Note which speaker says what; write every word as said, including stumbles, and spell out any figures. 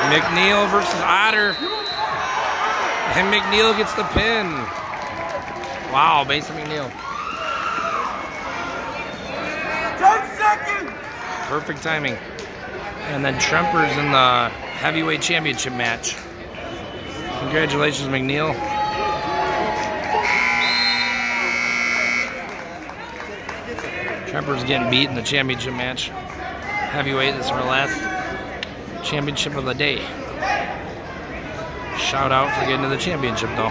Speaker 1: McNeill versus Otter. And McNeill gets the pin. Wow, Mason McNeill.
Speaker 2: ten seconds!
Speaker 1: Perfect timing. And then Tremper's in the heavyweight championship match. Congratulations, McNeill. Tremper's getting beat in the championship match. Heavyweight, this is our last championship of the day. Shout out for getting to the championship though.